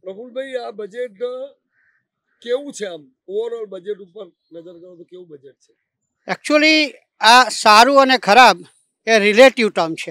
પ્રફુલભાઈ, આ બજેટ કેવું છે? આમ ઓવરઓલ બજેટ ઉપર નજર કરો તો કેવું બજેટ છે? એકચ્યુઅલી આ સારું અને ખરાબ એ રિલેટિવ ટર્મ છે.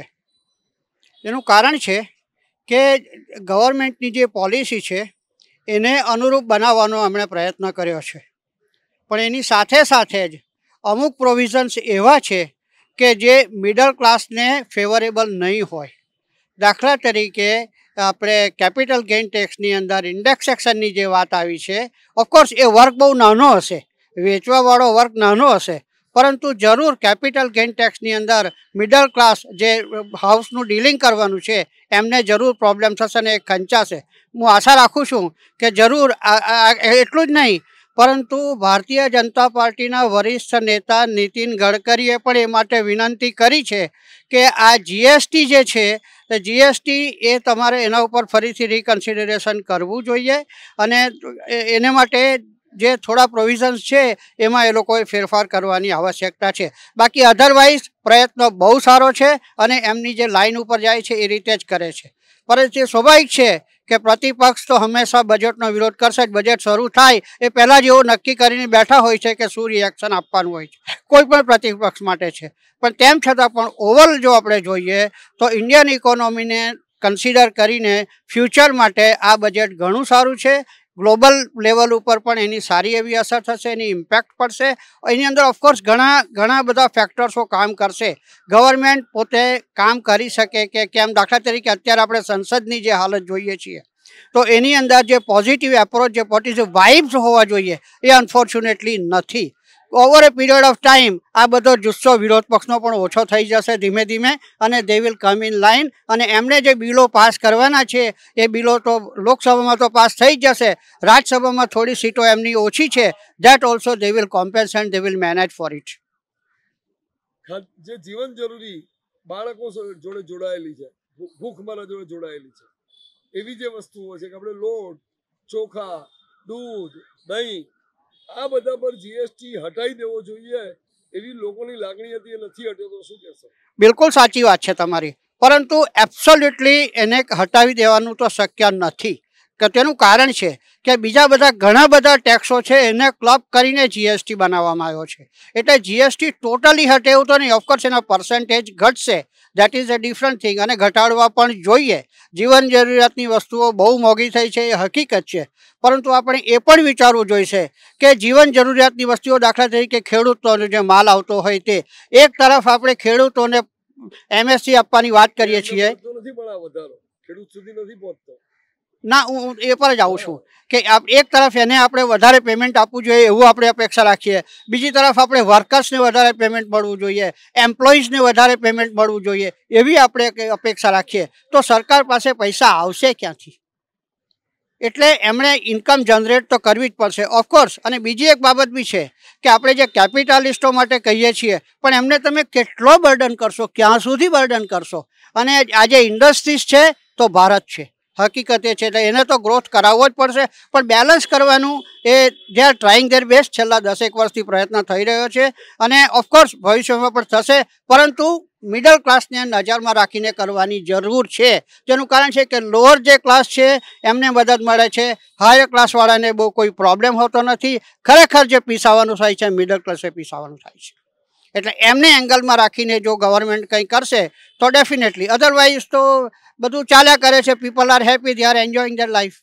એનું કારણ છે કે ગવર્મેન્ટની જે પોલિસી છે એને અનુરૂપ બનાવવાનો એમણે પ્રયત્ન કર્યો છે, પણ એની સાથે સાથે જ અમુક પ્રોવિઝન્સ એવા છે કે જે મિડલ ક્લાસને ફેવરેબલ નહીં હોય. દાખલા તરીકે આપણે કેપિટલ ગેઇન ટેક્સની અંદર ઇન્ડેક્સેશનની જે વાત આવી છે, ઓફકોર્સ એ વર્ક બહુ નાનો હશે, વેચવાવાળો વર્ક નાનો હશે, પરંતુ જરૂર કેપિટલ ગેઇન ટેક્સની અંદર મિડલ ક્લાસ જે હાઉસનું ડીલિંગ કરવાનું છે એમને જરૂર પ્રોબ્લેમ થશે અને એ ખંચાશે. હું આશા રાખું છું કે જરૂર એટલું જ નહીં, પરંતુ ભારતીય જનતા પાર્ટીના વરિષ્ઠ નેતા નીતિન ગડકરીએ પણ એ માટે વિનંતી કરી છે કે આ જીએસટી જે છે તો જીએસટી એ તમારે એના ઉપર ફરીથી રિકન્સિડરેશન કરવું જોઈએ અને એને માટે જે થોડા પ્રોવિઝન્સ છે એમાં એ લોકોએ ફેરફાર કરવાની આવશ્યકતા છે. બાકી અધરવાઇઝ પ્રયત્ન બહુ સારો છે અને એમની જે લાઇન ઉપર જાય છે એ રીતે જ કરે છે. પરંતુ એ સ્વાભાવિક છે કે પ્રતિપક્ષ તો હંમેશા બજેટનો વિરોધ કરશે જ. બજેટ શરૂ થાય એ પહેલાં જ એવું નક્કી કરીને બેઠા હોય છે કે શું રિએક્શન આપવાનું હોય છે, કોઈ પણ પ્રતિપક્ષ માટે છે. પણ તેમ છતાં પણ ઓવરઓલ જો આપણે જોઈએ તો ઇન્ડિયન ઇકોનોમીને કન્સિડર કરીને ફ્યુચર માટે આ બજેટ ઘણું સારું છે. ગ્લોબલ લેવલ ઉપર પણ એની સારી એવી અસર થશે, એની ઇમ્પેક્ટ પડશે. એની અંદર ઓફકોર્સ ઘણા બધા ફેક્ટર્સો કામ કરશે. ગવર્મેન્ટ પોતે કામ કરી શકે કે કેમ, દાખલા તરીકે અત્યારે આપણે સંસદની જે હાલત જોઈએ છીએ તો એની અંદર જે પોઝિટિવ એપ્રોચ, જે પોઝિટિવ વાઇબ્સ હોવા જોઈએ એ અનફોર્ચ્યુનેટલી નથી. Over a period of time આ બધો જુસ્સો વિરોધ પક્ષનો પણ ઓછો થઈ જશે ધીમે ધીમે અને they will come in line. અને એમને જે બિલો પાસ કરવાના છે એ બિલો તો લોકસભામાં તો પાસ થઈ જ જશે, રાજ્યસભામાં થોડી સીટો એમની ઓછી છે. That also they will compensate, they will manage for it. જે જીવન જરૂરી બાળકો જોડે જોડાયેલી છે, ભૂખમરા જોડે જોડાયેલી છે, એવી જે વસ્તુઓ છે કે આપણે લોટ, ચોખા, દૂધ, દહીં આ બધા પર જીએસટી હટાવી દેવો જોઈએ એવી લોકોની લાગણી હતી, એ નથી હટ્યો તો શું કહેશો? બિલકુલ સાચી વાત છે તમારી, પરંતુ એબ્સોલ્યુટલી એને હટાવી દેવાનું તો શક્ય નથી. કે તેનું કારણ છે કે બીજા બધા ઘણા બધા ટેક્સો છે એને ક્લબ કરીને જીએસટી બનાવવામાં આવ્યો છે. એટલે જીએસટી ટોટલી હટે એવું તો નહીં. ઓફકોર્સ એના પર્સન્ટેજ ઘટશે, that is a different thing, અને ઘટાડવા પણ જોઈએ. જીવન જરૂરિયાતની વસ્તુઓ બહુ મોંઘી થઈ છે એ હકીકત છે, પરંતુ આપણે એ પણ વિચારવું જોઈશે કે જીવન જરૂરિયાતની વસ્તુઓ, દાખલા તરીકે ખેડૂતોનો જે માલ આવતો હોય તે, એક તરફ આપણે ખેડૂતોને એમએસપી આપવાની વાત કરીએ છીએ, ખેડૂત સુધી નથી પહોંચતો. ના, હું એ પર જ આવું છું કે એક તરફ એને આપણે વધારે પેમેન્ટ આપવું જોઈએ એવું આપણે અપેક્ષા રાખીએ, બીજી તરફ આપણે વર્કર્સને વધારે પેમેન્ટ મળવું જોઈએ, એમ્પ્લોઈઝને વધારે પેમેન્ટ મળવું જોઈએ એવી આપણે અપેક્ષા રાખીએ, તો સરકાર પાસે પૈસા આવશે ક્યાંથી? એટલે એમણે ઇન્કમ જનરેટ તો કરવી જ પડશે ઓફકોર્સ. અને બીજી એક બાબત બી છે કે આપણે જે કેપિટાલિસ્ટો માટે કહીએ છીએ, પણ એમને તમે કેટલો બર્ડન કરશો, ક્યાં સુધી બર્ડન કરશો? અને આજે ઇન્ડસ્ટ્રીઝ છે તો ભારત છે, હકીકત એ છે. એટલે એને તો ગ્રોથ કરાવવો જ પડશે, પણ બેલેન્સ કરવાનું એ they are trying their best. છેલ્લા 10 વર્ષથી પ્રયત્ન થઈ રહ્યો છે અને ઓફકોર્સ ભવિષ્યમાં પણ થશે, પરંતુ મિડલ ક્લાસને નજરમાં રાખીને કરવાની જરૂર છે. તેનું કારણ છે કે લોઅર જે ક્લાસ છે એમને મદદ મળે છે, હાયર ક્લાસવાળાને બહુ કોઈ પ્રોબ્લેમ હોતો નથી. ખરેખર જે પીસાવાનું થાય છે મિડલ ક્લાસે પીસાવાનું થાય છે. એટલે એમને એંગલમાં રાખીને જો ગવર્મેન્ટ કંઈ કરશે તો ડેફિનેટલી, અધરવાઇઝ તો બધું ચાલ્યા કરે છે. People are happy, they are enjoying their life.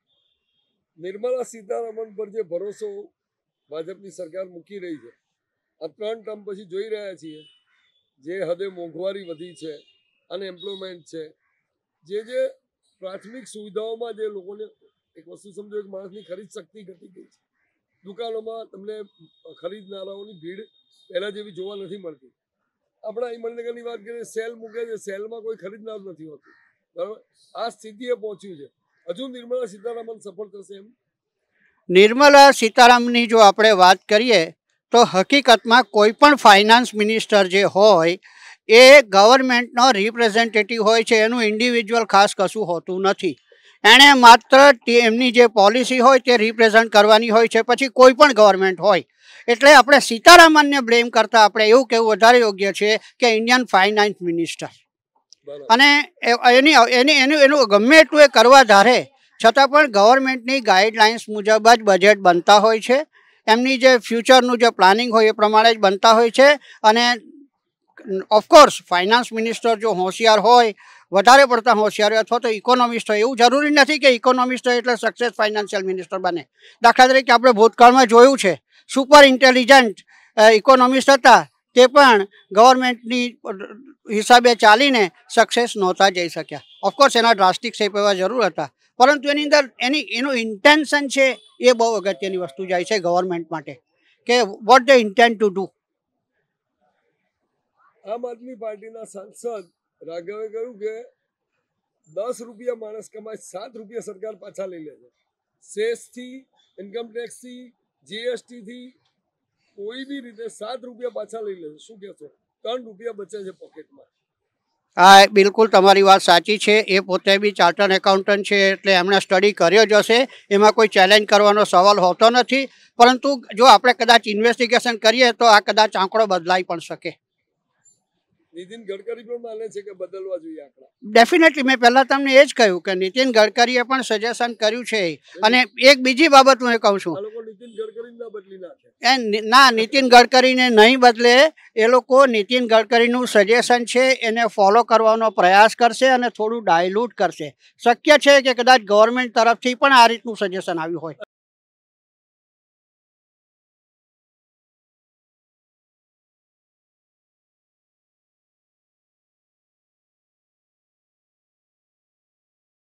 Nirmala Sitharaman પર જે ભરોસો ભાજપની સરકાર મૂકી રહી છે, આ 3 ટર્મ પછી જોઈ રહ્યા છીએ જે હદે મોંઘવારી વધી છે, અનએમ્પ્લોયમેન્ટ છે, જે પ્રાથમિક સુવિધાઓમાં જે લોકોને, એક વસ્તુ સમજો, એક માણસની ખરીદ શક્તિ ઘટી ગઈ છે. દુકાનોમાં તમને ખરીદનારાઓની ભીડ પહેલા જેવી જોવા નથી મળતી. આપણા હિંમતનગરની વાત કરીએ, સેલ મૂકે છે, સેલમાં કોઈ ખરીદનાર નથી હોતું, બરાબર? આ સ્થિતિએ પહોંચ્યું છે. હજુ નિર્મલા સીતારામન સફળ થશે એમ? નિર્મલા સીતારામનની જો આપણે વાત કરીએ તો હકીકતમાં કોઈ પણ ફાઇનાન્સ મિનિસ્ટર જે હોય એ ગવર્મેન્ટનો રિપ્રેઝેન્ટેટિવ હોય છે, એનું ઇન્ડિવિજ્યુઅલ ખાસ કશું હોતું નથી. એણે માત્ર એમની જે પોલિસી હોય તે રિપ્રેઝન્ટ કરવાની હોય છે, પછી કોઈ પણ ગવર્મેન્ટ હોય. એટલે આપણે સીતારામનને બ્લેમ કરતાં આપણે એવું કહેવું વધારે યોગ્ય છે કે ઇન્ડિયન ફાઇનાન્સ મિનિસ્ટર. અને એનું ગમે એટલું એ કરવા ધારે છતાં પણ ગવર્મેન્ટની ગાઈડલાઇન્સ મુજબ જ બજેટ બનતા હોય છે. એમની જે ફ્યુચરનું જે પ્લાનિંગ હોય એ પ્રમાણે જ બનતા હોય છે. અને ઓફકોર્સ ફાઇનાન્સ મિનિસ્ટર જો હોશિયાર હોય, વધારે પડતા હોશિયાર હોય અથવા તો ઇકોનોમિસ્ટ હોય, એવું જરૂરી નથી કે ઇકોનોમિસ્ટ હોય એટલે સક્સેસ ફાઇનાન્શિયલ મિનિસ્ટર બને. દાખલા તરીકે આપણે ભૂતકાળમાં જોયું છે, સુપર ઇન્ટેલિજન્ટ ઇકોનોમિસ્ટ હતા, તે પણ ગવર્મેન્ટની હિસાબે ચાલીને સક્સેસ નહોતા જઈ શક્યા. ઓફકોર્સ એના ડ્રાસ્ટિક સ્ટેપ એવા જરૂર હતા, પરંતુ એની અંદર એનું ઇન્ટેન્શન છે એ બહુ અગત્યની વસ્તુ જાય છે ગવર્મેન્ટ માટે, કે what they intend to do. આમ આદમી પાર્ટીના સાંસદ રાઘવે કહ્યું કે 10 રૂપિયા માણસ કમાય, 7 રૂપિયા સરકાર પાછા લઈ લે છે. સેસથી, ઇન્કમ ટેક્સથી, જીએસટીથી કોઈ બી રીતે 7 રૂપિયા પાછા લઈ લે છે. શું કહેશો? 3 રૂપિયા બચે છે પોકેટમાં. હા, બિલકુલ તમારી વાત સાચી છે. એ પોતે બી ચાર્ટર્ડ એકાઉન્ટન્ટ છે, એટલે એમણે સ્ટડી કર્યો જ હશે. એમાં કોઈ ચેલેન્જ કરવાનો સવાલ હોતો નથી. પરંતુ જો આપણે કદાચ ઇન્વેસ્ટિગેશન કરીએ તો આ કદાચ આંકડો બદલાઈ પણ શકે. નીતિન ગડકરી પણ માને છે કે બદલવા જોઈએ આંકડા. ડેફિનેટલી મેં પહેલાં તમને એ જ કહ્યું કે નીતિન ગડકરીએ પણ સજેશન કર્યું છે. અને એક બીજી બાબત હું એ કહું છું, આ લોકો નીતિન ગડકરી ના બદલી નાખે. ના, નીતિન ગડકરીને નહીં બદલે. એ લોકો નીતિન ગડકરીનું સજેશન છે એને ફોલો કરવાનો પ્રયાસ કરશે અને થોડું ડાયલ્યુટ કરશે. શક્ય છે કે કદાચ ગવર્મેન્ટ તરફથી પણ આ રીતનું સજેશન આવ્યું હોય.